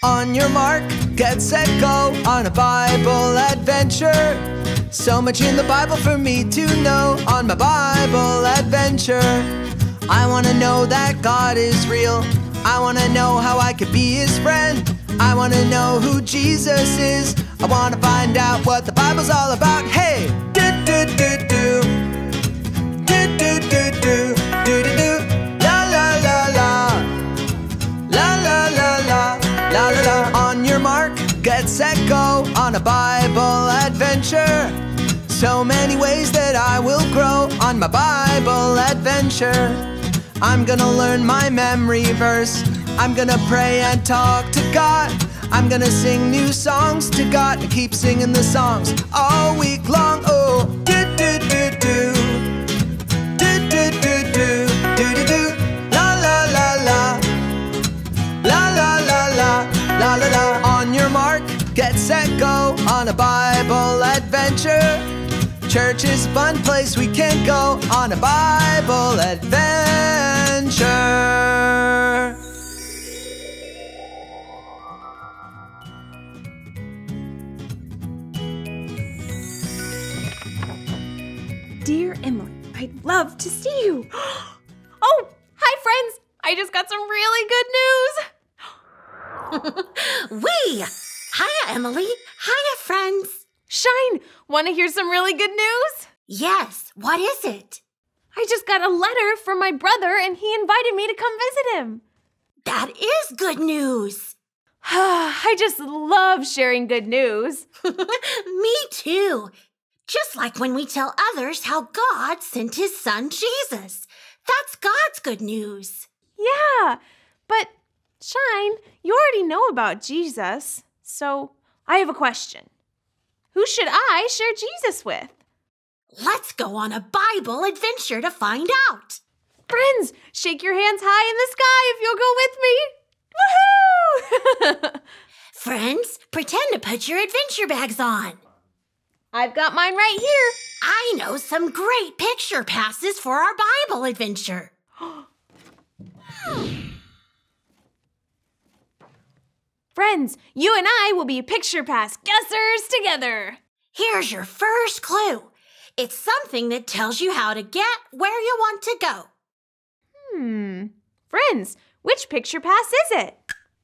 On your mark, get set, go on a Bible adventure. So much in the Bible for me to know on my Bible adventure. I want to know that God is real. I want to know how I could be his friend. I want to know who Jesus is. I want to find out what the Bible's all about. Hey! Do-do-do-do. Do-do-do-do. Do-do-do. La la la la. La la la la. La la la. On your mark, get set, go on a Bible adventure. So many ways that I will grow on my Bible adventure. I'm gonna learn my memory verse. I'm gonna pray and talk to God. I'm gonna sing new songs to God and keep singing the songs all week long. Oh, do-do-do-do. Do-do-do-do. Do-do-do. La la la la. La la la la. La la la. On your mark, get set, go on a Bible adventure. Church is a fun place we can go on a Bible adventure. Dear Emily, I'd love to see you. Oh, hi friends! I just got some really good news. Hiya, Emily. Hiya, friends. Shine, want to hear some really good news? Yes, what is it? I just got a letter from my brother and he invited me to come visit him. That is good news. I just love sharing good news. Me too. Just like when we tell others how God sent his son Jesus. That's God's good news. Yeah, but Shine, you already know about Jesus, so I have a question. Who should I share Jesus with? Let's go on a Bible adventure to find out. Friends, shake your hands high in the sky if you'll go with me. Woohoo! Friends, pretend to put your adventure bags on. I've got mine right here. I know some great picture passes for our Bible adventure. Friends, you and I will be picture pass guessers together. Here's your first clue. It's something that tells you how to get where you want to go. Friends, which picture pass is it?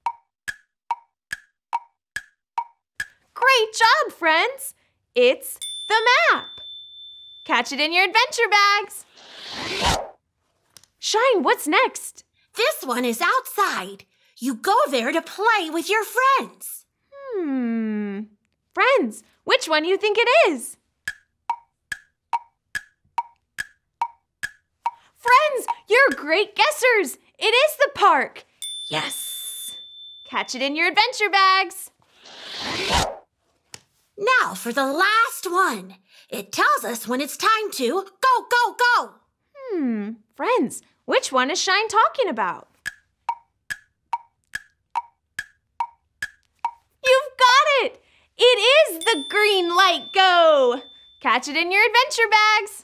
Great job, friends. It's the map. Catch it in your adventure bags. Shine, what's next? This one is outside. You go there to play with your friends. Friends, which one do you think it is? Friends, you're great guessers. It is the park. Yes. Catch it in your adventure bags. Now for the last one. It tells us when it's time to go, go, go. Friends, which one is Shine talking about? You've got it! It is the green light go! Catch it in your adventure bags.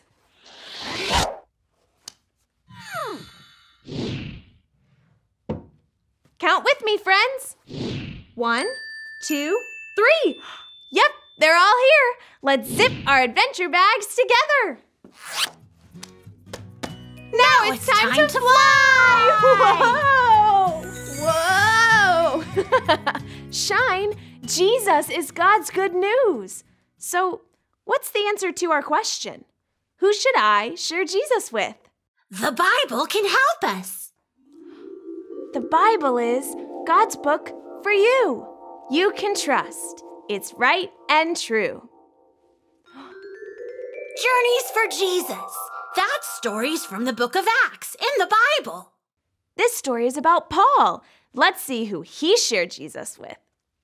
Count with me, friends. 1, 2, 3. Yep, they're all here. Let's zip our adventure bags together. Now it's time to fly! Whoa! Whoa! Shine, Jesus is God's good news. So, what's the answer to our question? Who should I share Jesus with? The Bible can help us. The Bible is God's book for you. You can trust. It's right and true. Journeys for Jesus. That's stories from the book of Acts in the Bible. This story is about Paul. Let's see who he shared Jesus with.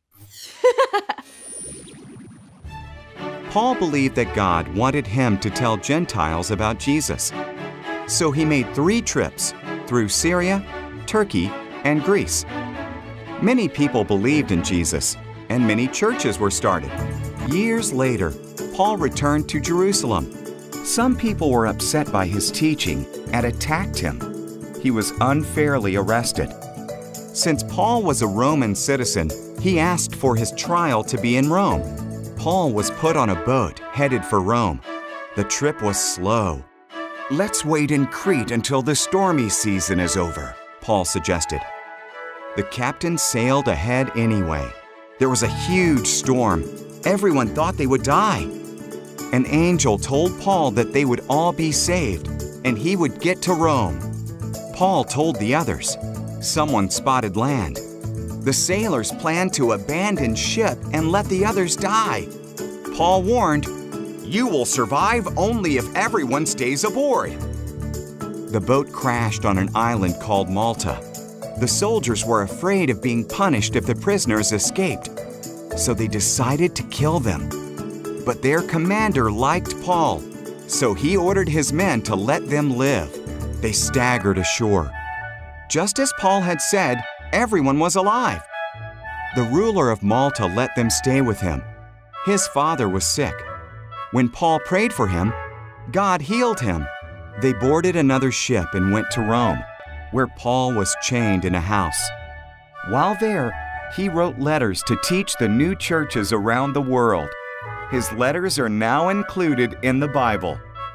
Paul believed that God wanted him to tell Gentiles about Jesus. So he made 3 trips through Syria, Turkey, and Greece. Many people believed in Jesus, and many churches were started. Years later, Paul returned to Jerusalem. Some people were upset by his teaching and attacked him. He was unfairly arrested. Since Paul was a Roman citizen, he asked for his trial to be in Rome. Paul was put on a boat headed for Rome. The trip was slow. "Let's wait in Crete until the stormy season is over," Paul suggested. The captain sailed ahead anyway. There was a huge storm. Everyone thought they would die. An angel told Paul that they would all be saved and he would get to Rome. Paul told the others. Someone spotted land. The sailors planned to abandon ship and let the others die. Paul warned, "You will survive only if everyone stays aboard." The boat crashed on an island called Malta. The soldiers were afraid of being punished if the prisoners escaped, so they decided to kill them. But their commander liked Paul, so he ordered his men to let them live. They staggered ashore. Just as Paul had said, everyone was alive. The ruler of Malta let them stay with him. His father was sick. When Paul prayed for him, God healed him. They boarded another ship and went to Rome, where Paul was chained in a house. While there, he wrote letters to teach the new churches around the world. His letters are now included in the Bible.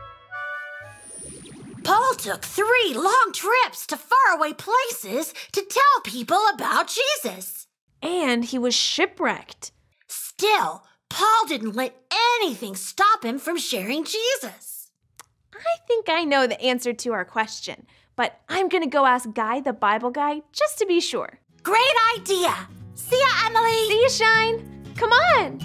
Paul took 3 long trips to faraway places to tell people about Jesus. And he was shipwrecked. Still, Paul didn't let anything stop him from sharing Jesus. I think I know the answer to our question, but I'm going to go ask Guy, the Bible guy, just to be sure. Great idea. See ya, Emily. See you, Shine. Come on.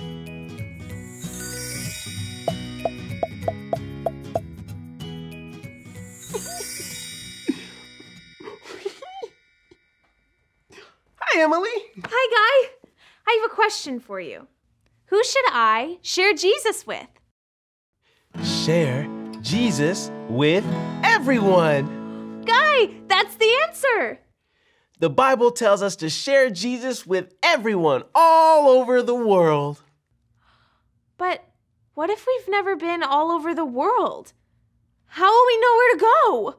Hi, Emily. Hi, Guy. I have a question for you. Who should I share Jesus with? Share Jesus with everyone. Guy, that's the answer. The Bible tells us to share Jesus with everyone all over the world. But what if we've never been all over the world? How will we know where to go?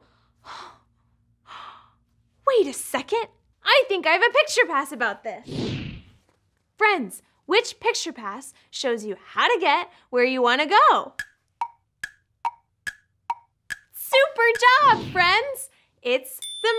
Wait a second. I think I have a picture pass about this. Friends, which picture pass shows you how to get where you want to go? Super job, friends! It's the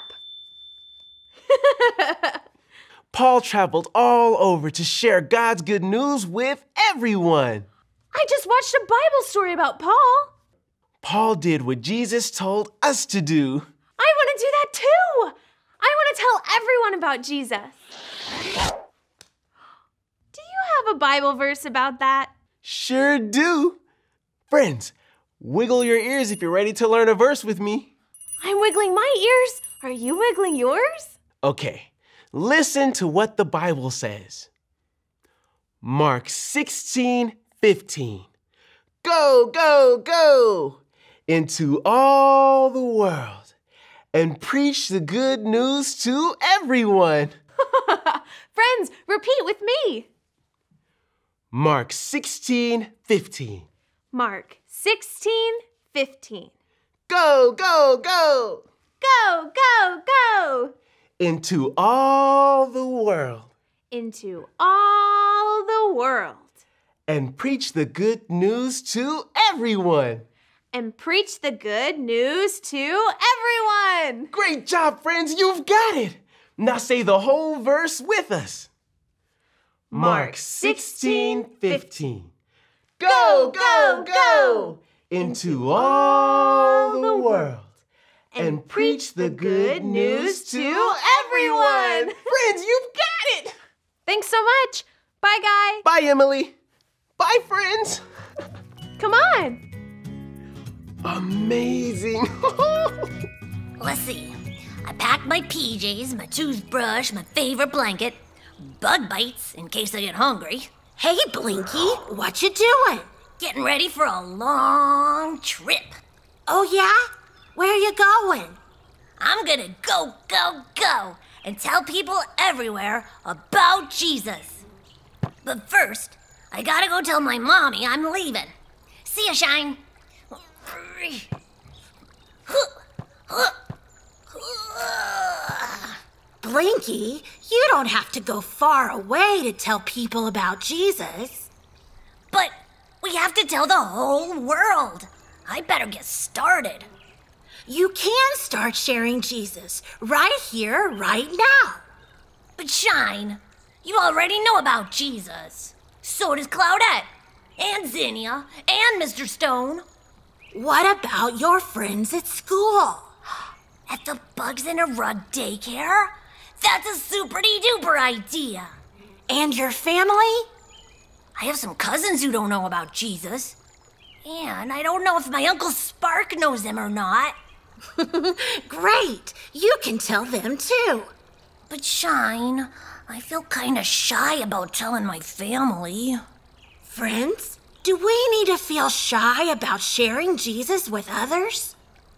map. Paul traveled all over to share God's good news with everyone. I just watched a Bible story about Paul. Paul did what Jesus told us to do. I want to do that too. I want to tell everyone about Jesus. Do you have a Bible verse about that? Sure do. Friends, wiggle your ears if you're ready to learn a verse with me. I'm wiggling my ears. Are you wiggling yours? Okay, listen to what the Bible says. Mark 16:15. Go, go, go into all the world and preach the good news to everyone. Friends, repeat with me. Mark 16:15. Mark 16:15. Go, go, go Go, go, go into all the world into all the world and preach the good news to everyone. and preach the good news to everyone. Great job, friends. You've got it. Now say the whole verse with us. Mark 16:15. Go, go, go into all the world and preach the good news to everyone. Friends, you've got it. Thanks so much. Bye, Guy. Bye, Emily. Bye, friends. Come on. Amazing. Let's see. I packed my PJs, my toothbrush, my favorite blanket, bug bites in case I get hungry. Hey, Blinky, what you doing? Getting ready for a long trip. Oh, yeah? Where you going? I'm gonna go, go, go and tell people everywhere about Jesus. But first, I gotta go tell my mommy I'm leaving. See ya, Shine. Blinky, you don't have to go far away to tell people about Jesus. But we have to tell the whole world. I better get started. You can start sharing Jesus right here, right now. But Shine, you already know about Jesus. So does Claudette, and Zinnia, and Mr. Stone. What about your friends at school? At the Bugs in a Rug daycare? That's a super-duper idea. And your family? I have some cousins who don't know about Jesus. And I don't know if my Uncle Spark knows him or not. Great! You can tell them too. But Shine, I feel kinda shy about telling my family. Friends, do we need to feel shy about sharing Jesus with others?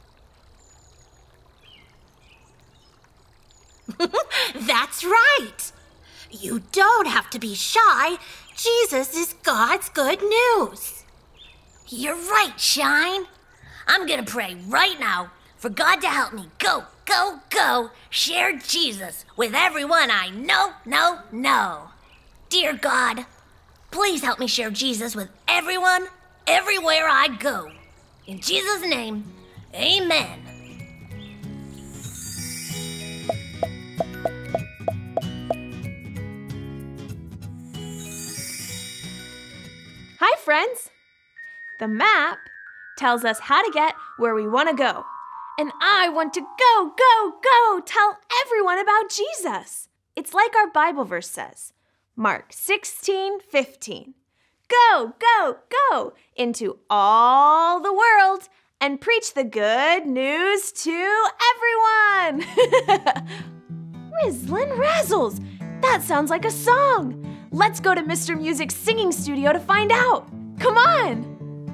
That's right. You don't have to be shy. Jesus is God's good news. You're right, Shine. I'm gonna pray right now for God to help me go, share Jesus with everyone I know. Dear God, please help me share Jesus with everyone, everywhere I go. In Jesus' name, amen. Hi, friends! The map tells us how to get where we want to go. And I want to go, tell everyone about Jesus. It's like our Bible verse says, Mark 16:15. Go into all the world and preach the good news to everyone. Rizzlin' Razzles, that sounds like a song. Let's go to Mr. Music's singing studio to find out. Come on!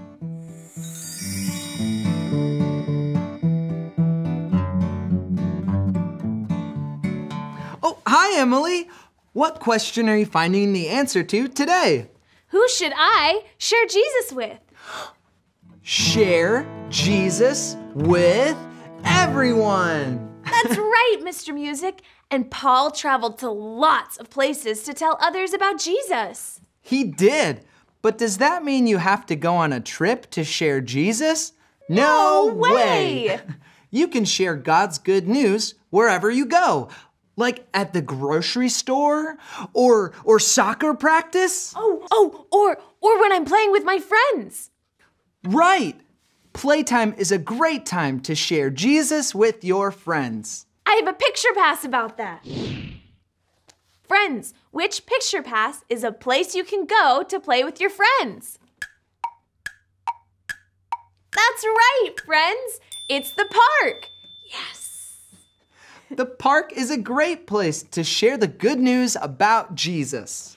Oh, hi, Emily. What question are you finding the answer to today? Who should I share Jesus with? Share Jesus with everyone. That's right, Mr. Music. And Paul traveled to lots of places to tell others about Jesus. He did. But does that mean you have to go on a trip to share Jesus? No way! You can share God's good news wherever you go. Like at the grocery store or soccer practice. Or when I'm playing with my friends. Right. Playtime is a great time to share Jesus with your friends. I have a picture pass about that. Friends, which picture pass is a place you can go to play with your friends? That's right, friends. It's the park. Yes. The park is a great place to share the good news about Jesus.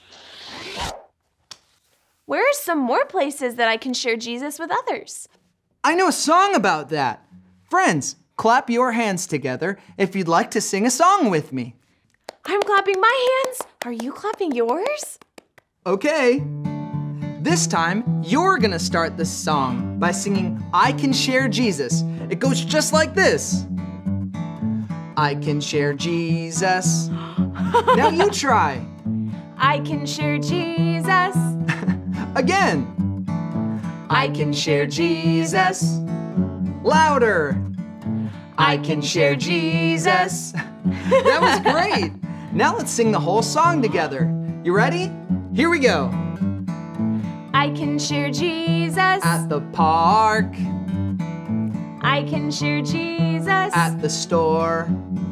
Where are some more places that I can share Jesus with others? I know a song about that. Friends, clap your hands together if you'd like to sing a song with me. I'm clapping my hands. Are you clapping yours? Okay. This time, you're gonna start this song by singing I Can Share Jesus. It goes just like this. I can share Jesus. Now you try. I can share Jesus. Again. I can share Jesus. Louder. I can share Jesus. That was great. Now let's sing the whole song together. You ready? Here we go. I can share Jesus. At the park. I can share Jesus. At the store.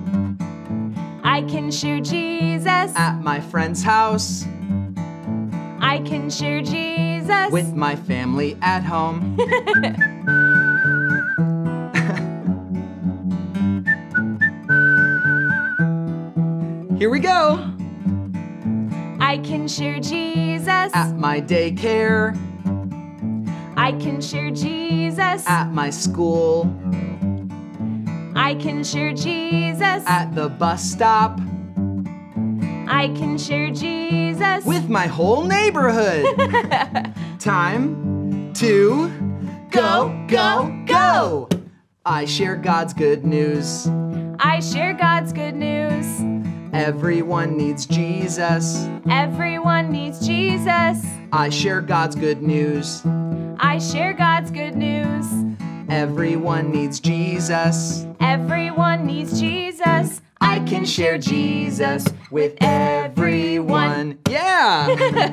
I can share Jesus. At my friend's house. I can share Jesus. With my family at home. Here we go. I can share Jesus. At my daycare. I can share Jesus. At my school. I can share Jesus. At the bus stop. I can share Jesus. With my whole neighborhood. Time to go. I share God's good news. I share God's good news. Everyone needs Jesus. Everyone needs Jesus. I share God's good news. I share God's good news. Everyone needs Jesus. Everyone needs Jesus. I can share Jesus with everyone. Yeah!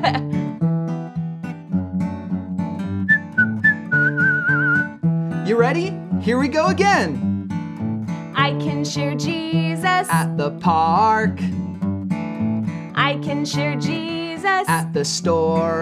You ready? Here we go again. I can share Jesus At the park, I can share Jesus at the store,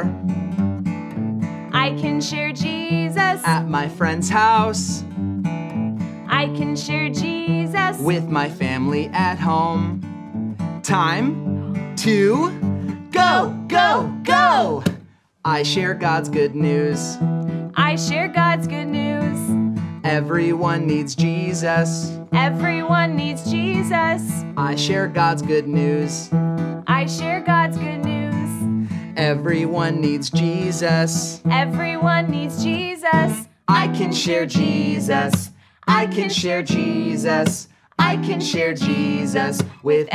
I can share Jesus at my friend's house, I can share Jesus with my family at home. Time to go, go, go! I share God's good news. I share God's good news. Everyone needs Jesus. Everyone needs Jesus. I share God's good news. I share God's good news. Everyone needs Jesus. Everyone needs Jesus. I can share Jesus. I can share Jesus. I can share Jesus with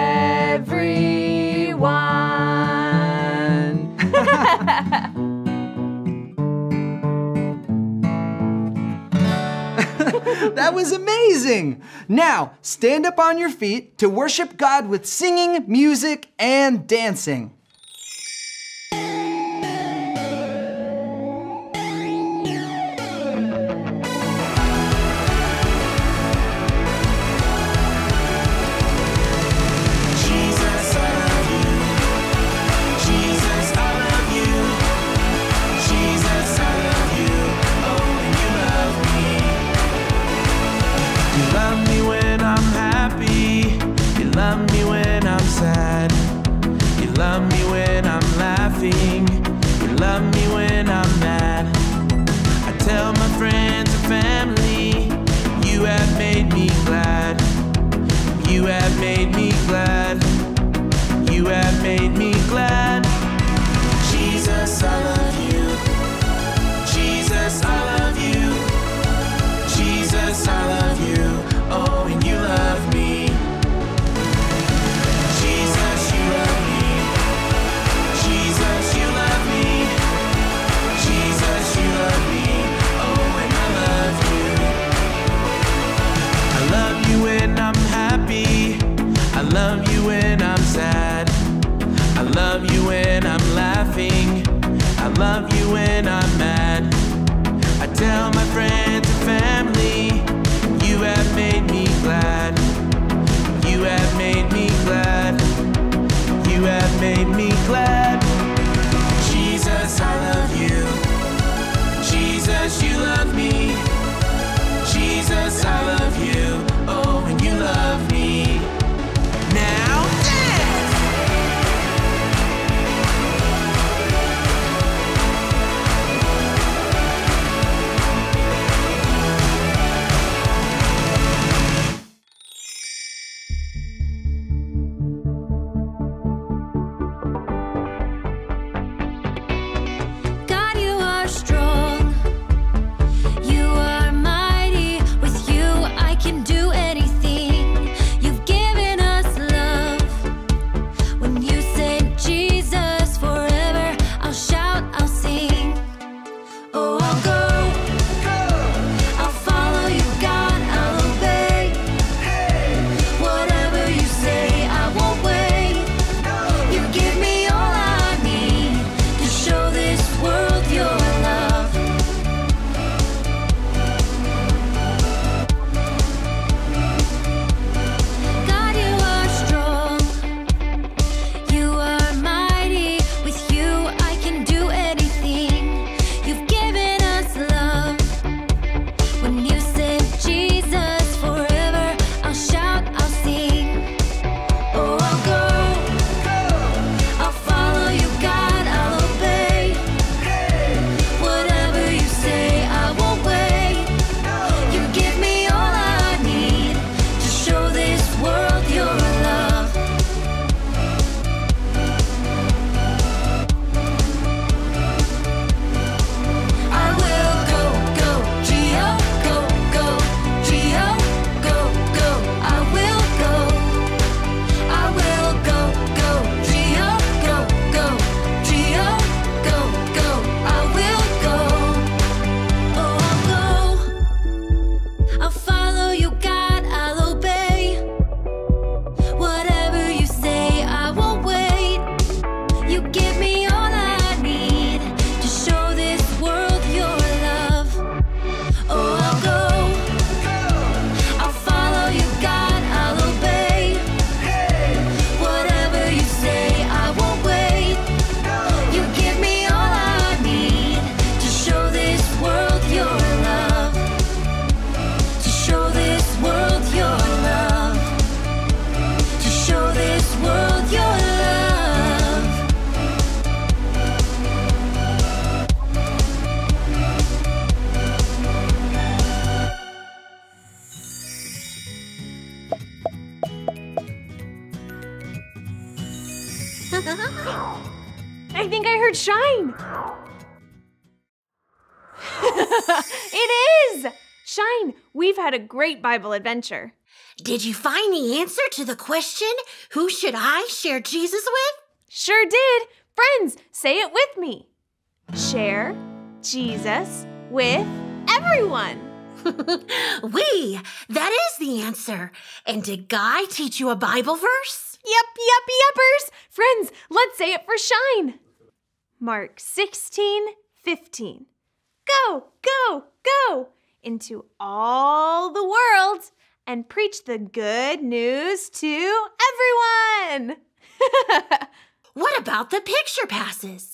everyone. That was amazing! Now, stand up on your feet to worship God with singing, music, and dancing. Give me all I need to show this world your love. I think I heard Shine. It is! Shine, we've had a great Bible adventure. Did you find the answer to the question, who should I share Jesus with? Sure did. Friends, say it with me. Share Jesus with everyone. That is the answer. And did Guy teach you a Bible verse? Yuppers. Friends, let's say it for Shine. Mark 16:15. Go into all the world and preach the good news to everyone. What about the picture passes?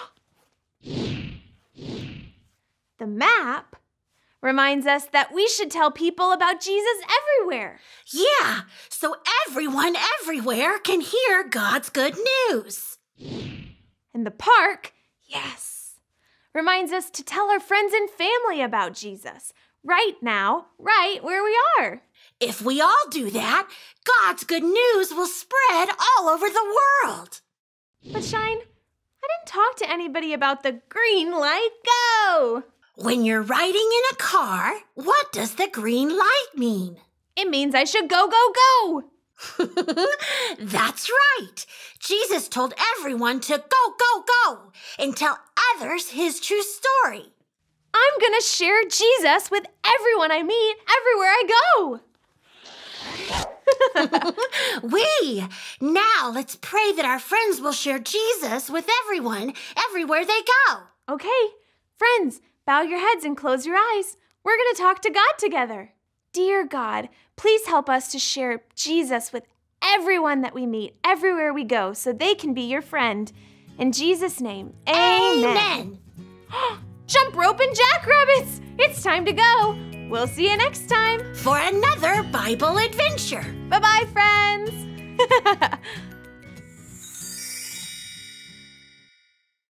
The map reminds us that we should tell people about Jesus everywhere. Yeah, so everyone everywhere can hear God's good news. And the park, yes, reminds us to tell our friends and family about Jesus right now, right where we are. If we all do that, God's good news will spread all over the world. But Shine, I didn't talk to anybody about the green light go. When you're riding in a car, what does the green light mean? It means I should go. That's right. Jesus told everyone to go, and tell others his true story. I'm gonna share Jesus with everyone I meet everywhere I go. Now let's pray that our friends will share Jesus with everyone everywhere they go. Okay, friends, bow your heads and close your eyes. We're gonna talk to God together. Dear God, please help us to share Jesus with everyone that we meet everywhere we go so they can be your friend. In Jesus' name, amen. Jump rope and jackrabbits! It's time to go. We'll see you next time for another Bible adventure. Bye-bye, friends.